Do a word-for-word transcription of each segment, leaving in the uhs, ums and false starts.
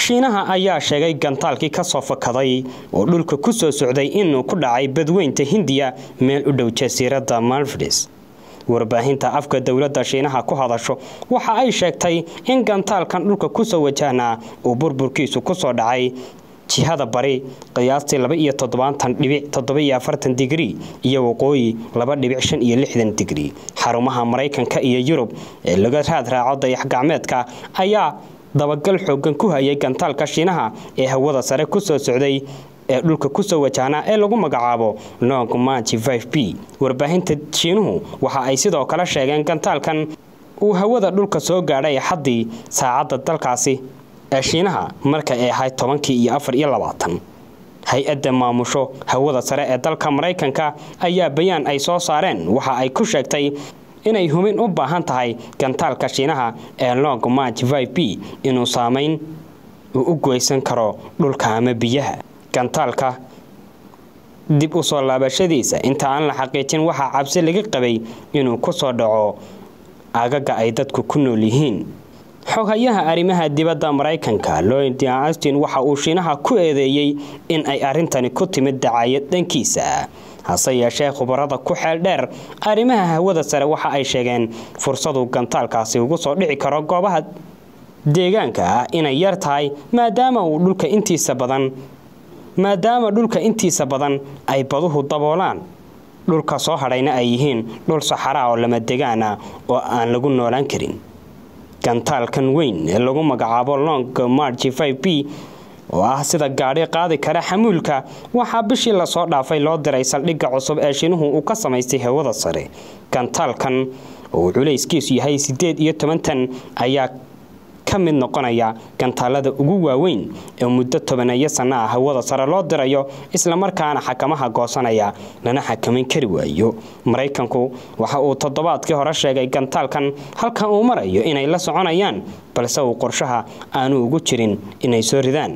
Shiinaha ayaa sheegay gantaalkii ka soo fakaday oo dhulka ku soo socday inuu ku dhacay badweynta Hindiya meel u dhow jasiiradda Maldives. Warbaahinta afka dawladda Shiinaha ku hadasho waxa ay sheegtay in gantaalkan dhulka ku soo wajahnaa uu burburkiisu ku soo dhacay jihada bari qiyaastii laba iyo toddobaatan dhibic toddoba iyo afartan digrii iyo waqooyi laba dhibic shan iyo lixdan digrii. Xarumaha Mareykanka iyo Yurub ee laga raad raaco dayax gacmeedka ayaa dabagal xoogan ku hayay gantaalka Shiinaha ee hawada sare ku soo socday ee dhulka ku soo wajahnaa ee lagu magacaabo Long March five B. Warbaahinta Shiinuhu waxa ay sidoo kale sheegeen gantaalkan uu hawada dhulka soo gaadhay xaddii saacadda dalkaasi ee Shiinaha marka ay ahayd tobankii iyo afar iyo labaatan. Hay'adda maamusho hawada sare ee dalka Mareykanka ayaa bayaan ay soo saareen waxa ay ku sheegtay inay hubin u baahan tahay gantaalka Shiinaha ee Long March five B inuu saameyn u goysan karo dhulka ama biyaha. Gantaalka dib u soo laabashadiisa inta aan la xaqiijin waxa cabsi laga qabay inuu ku soo dhaco agaga ay dadku ku nool yihiin. Xogayaha arrimaha dibadda Mareykanka Lloyd Austin waxa uu Shiinaha ku eedeeyay in ay arintani ku timid dacayad dhankiisa. hase yeeshee khubarada ku xeel dheer arrimaha hawada sare waxa ay sheegeen fursadu gantaalkaasi ugu soo dhici karo goobaha deegaanka inay yar tahay maadaama uu dhulka intiisa badan maadaama dhulka intiisa badan ay baduhu daboolaan dhulka soo hadhayna ay yihiin dhul saxara oo lama deegaana oo aan lagu noolaan karin. Gantaalkan weyn ee lagu magacaabo Long March five B oo ah sida gaari qaadi kara xamuulka waxa bishii la soo dhaafay loo diray saldhigga cusub ee Shiinuhu uu ka samaystay hawada sare. Gantaalkan oo culayskiisu yahay sideed iyo toban tan ayaa ka mid noqonaya gantaalada ugu waaweyn ee muddo tobaneeyo sano ah hawada sare loo dirayo isla markaana xakamaha goosanaya lana xakameyn kari waayo. Mareykanku waxa uu toddobaadkii hore sheegay gantaalkan halka uu marayo inay la soconayaan balse uu qorshaha aanu ugu jirin inay soo ridaan.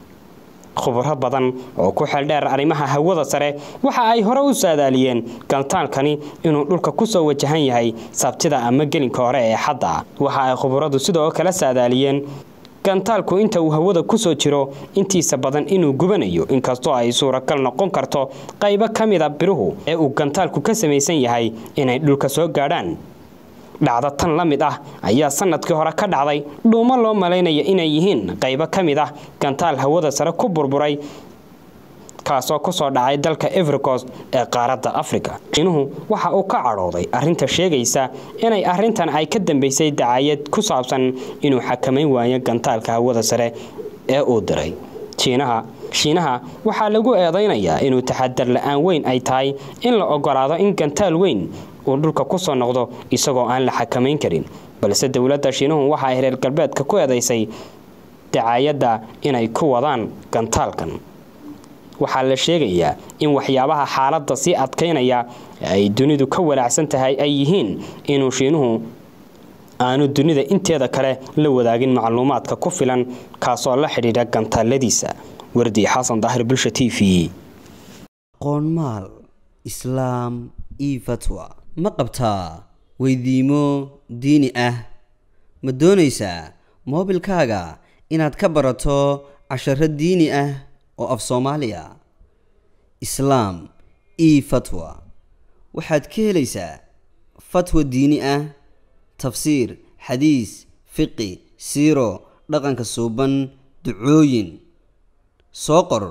khubaro badan oo ku xeel dheer arrimaha hawada sare waxa ay hore u saadaaliyeen gantaalkani inuu dhulka ku soo wajahan yahay sabtida ama gelinka hore ee xadda. waxa ay khubaradu sidoo kale saadaaliyeen gantaalku inta uu hawada ku soo jiro intiisa badan inuu gubanayo inkastoo ay suuragal noqon karto qaybo kamid ah biruhu ee uu gantaalku ka samaysan yahay inay dhulka soo gaadhaan. dhacdo tan la mid ah ayaa sanadkii hore ka dhacday dhuumo loo maleynaya inay yihiin qaybo kamid ah gantaal hawada sare ku burburay kaasoo ku soo dhacay dalka Ivory Coast ee qaaradda Afrika. Shiinuhu waxa uu ka cadhooday arrinta sheegaysa inay arrintan ay ka dambeysay dacayad ku saabsan inuu xakameyn waayo gantaalka hawada sare ee uu diray. Shiinaha Shiinaha waxa lagu eedeynayaa inuu taxadar la'aan weyn ay tahay in la ogolaado in gantaal weyn uu dhulka ku soo noqdo isagoo aan la xakameyn karin balse dawladda Shiinuhu waxa ay reer galbeedka ku eedeysay dacayadda inay ku wadaan gantaalkan. waxa la sheegayaa in waxyaabaha xaaladda si adkeynaya ay dunidu ka walaacsan tahay ay yihiin inuu Shiinuhu aanu dunida inteeda kale la wadaagin macluumaadka ku filan kaasoo la xiriira gantaaladiisa. Wardi Xasan Daahir Bulsha T V. qoonmaal islaam iyo fatwa ma qabtaa weydiimo diini ah ma doonaysaa moobilkaaga inaad ka barato casharo diini ah oo af Soomaaliya islaam iyo fatwa waxaad ka helaysaa fatwa diini ah tafsiir xadiis fiqi siiro dhaqanka suuban ducooyin soo qor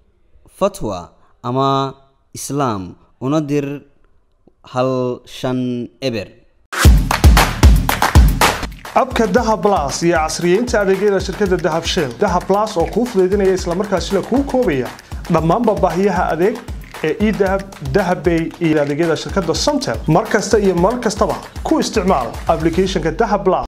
fatwa ama islaam una dir hal shan eber. abka Dahab Plus iyo casriyeynta adeegyada shirkadda Dahab Shell. Dahab Plus oo kuu fududeynaya isla markaasina kuu koobaya dhammaan baahiyaha adeeg ee e-Dahab, Dahab Pay iyo adeegyada shirkadda Somtel. mar kasta iyo mar kastaba ku isticmaal applicationka Dahab Plus.